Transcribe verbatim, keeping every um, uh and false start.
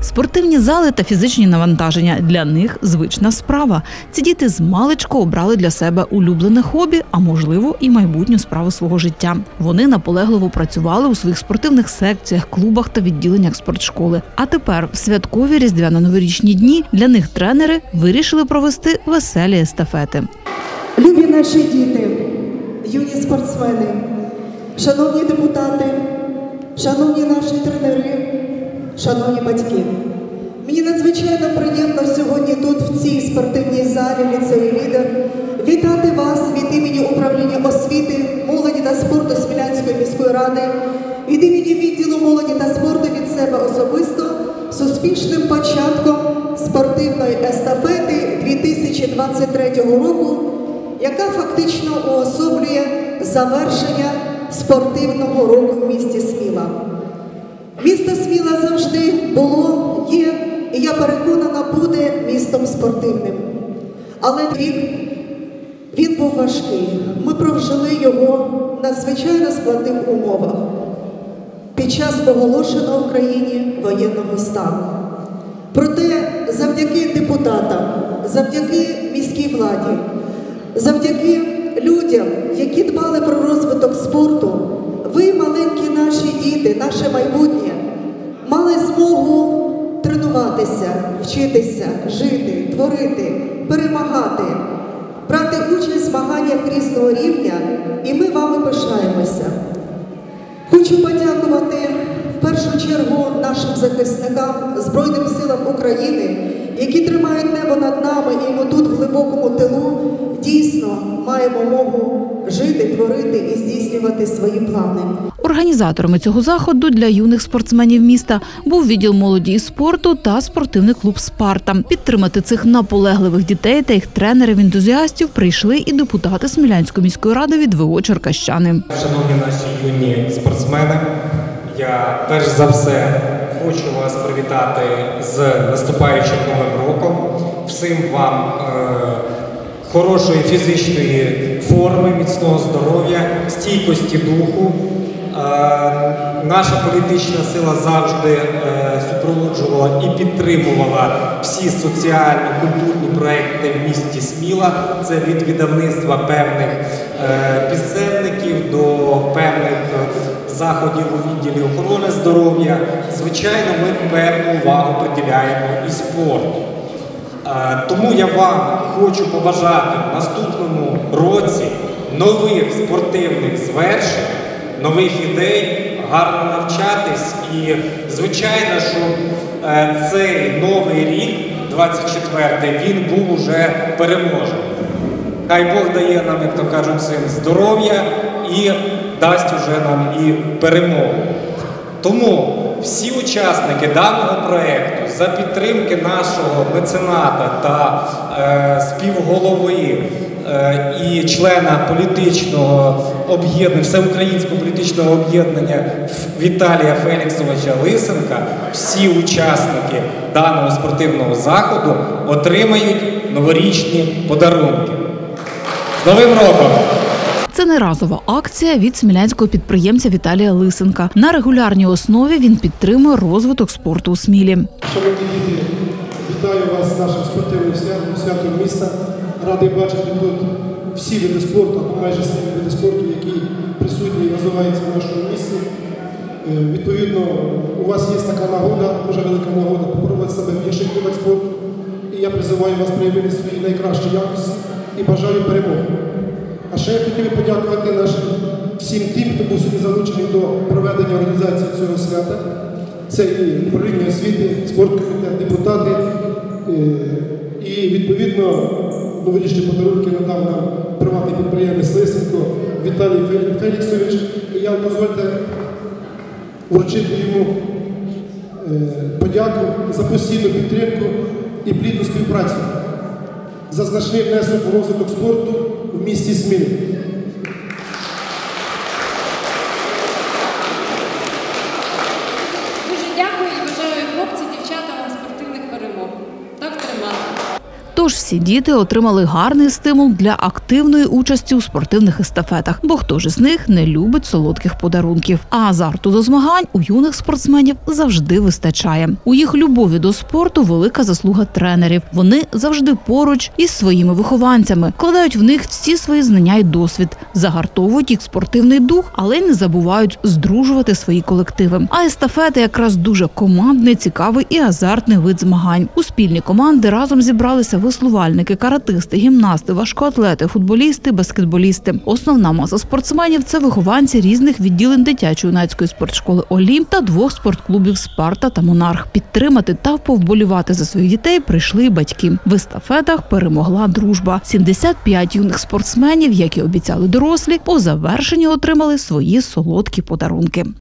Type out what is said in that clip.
Спортивні зали та фізичні навантаження – для них звична справа. Ці діти змалечку обрали для себе улюблене хобі, а можливо і майбутню справу свого життя. Вони наполегливо працювали у своїх спортивних секціях, клубах та відділеннях спортшколи. А тепер в святкові різдвяно-новорічні дні для них тренери вирішили провести веселі естафети. Любі наші діти, юні спортсмени, шановні депутати, шановні наші тренери, шановні батьки. Мені надзвичайно приємно сьогодні тут, в цій спортивній залі ліцею «Лідер», вітати вас від імені управління освіти, молоді та спорту Смілянської міської ради, від імені відділу молоді та спорту від себе особисто з успішним початком спортивної естафети дві тисячі двадцять третього року, яка фактично уособлює завершення спортивного року в місті Сміла. Місто Сміла завжди було, є, і я переконана, буде містом спортивним. Але рік, він був важкий. Ми прожили його в надзвичайно складних умовах під час оголошеного в країні воєнного стану. Проте завдяки депутатам, завдяки міській владі, завдяки людям, які дбали про розвиток спорту, ви, маленькі наші діти, наше майбутнє, мали змогу тренуватися, вчитися, жити, творити, перемагати, брати участь в змаганнях різного рівня, і ми вами пишаємося. Хочу подякувати в першу чергу нашим захисникам, Збройним силам України, які тримають небо над нами, і ми тут, в глибокому тилу, дійсно маємо мову жити, творити і здійснювати свої плани. Організаторами цього заходу для юних спортсменів міста був відділ молоді і спорту та спортивний клуб «Спарта». Підтримати цих наполегливих дітей та їх тренерів-ентузіастів прийшли і депутати Смілянської міської ради від ВО «Черкащани». Шановні наші юні спортсмени, я перш за все хочу вас привітати з наступаючим Новим роком. Всім вам е, хорошої фізичної форми, міцного здоров'я, стійкості духу. Е, наша політична сила завжди е, супроводжувала і підтримувала всі соціальні, культурні проекти в місті Сміла. Це від видавництва певних е, пісенників до певних е, заходів у відділі охорони здоров'я. Звичайно, ми певну увагу приділяємо і спорту. Тому я вам хочу побажати в наступному році нових спортивних звершень, нових ідей, гарно навчатись і, звичайно, щоб цей новий рік, двадцять четвертий, він був уже переможений. Хай Бог дає нам, як то кажуть, цим здоров'я і дасть уже нам і перемогу. Тому всі учасники даного проєкту за підтримки нашого мецената та е, співголови е, і члена політичного об'єднання, всеукраїнського політичного об'єднання Віталія Феліксовича Лисенка, всі учасники даного спортивного заходу отримають новорічні подарунки. З Новим роком! Це не разова акція від смілянського підприємця Віталія Лисенка. На регулярній основі він підтримує розвиток спорту у Смілі. Шановні діти, вітаю вас з нашим спортивним святом, святом міста. Радий бачити тут всі види спорту, або майже всі види спорту, які присутні і розвиваються в нашому місті. Відповідно, у вас є така нагода, дуже велика нагода, попробувати себе в інших видах спорту. І я призиваю вас проявити свої найкращі якості і бажаю перемоги. А ще я хотів би подякувати нашим всім тим, хто був сьогодні залучений до проведення організації цього свята. Це і управління освіти, спорткомітет, депутати. І, відповідно, новорічні подарунки надав нам приватний підприємець Лисенко Віталій Феліксович. І я, дозвольте, вручити йому подяку за постійну підтримку і плідну співпрацю, за значний внесок у розвиток спорту в місті Смілі. Дуже дякую і бажаю хлопці, дівчата вам спортивних перемог. Так тримати. Тож всі діти отримали гарний стимул для активної участі у спортивних естафетах, бо хто ж із них не любить солодких подарунків. А азарту до змагань у юних спортсменів завжди вистачає. У їх любові до спорту велика заслуга тренерів. Вони завжди поруч із своїми вихованцями, вкладають в них всі свої знання й досвід, загартовують їх спортивний дух, але й не забувають здружувати свої колективи. А естафети якраз дуже командний, цікавий і азартний вид змагань. У спільні команди разом зібралися веслувальники, каратисти, гімнасти, важкоатлети, футболісти, баскетболісти. Основна маса спортсменів – це вихованці різних відділень дитячо-юнацької спортшколи «Олімп» та двох спортклубів «Спарта» та «Монарх». Підтримати та повболівати за своїх дітей прийшли й батьки. В естафетах перемогла дружба. сімдесят п'ять юних спортсменів, як і обіцяли дорослі, по завершенню отримали свої солодкі подарунки.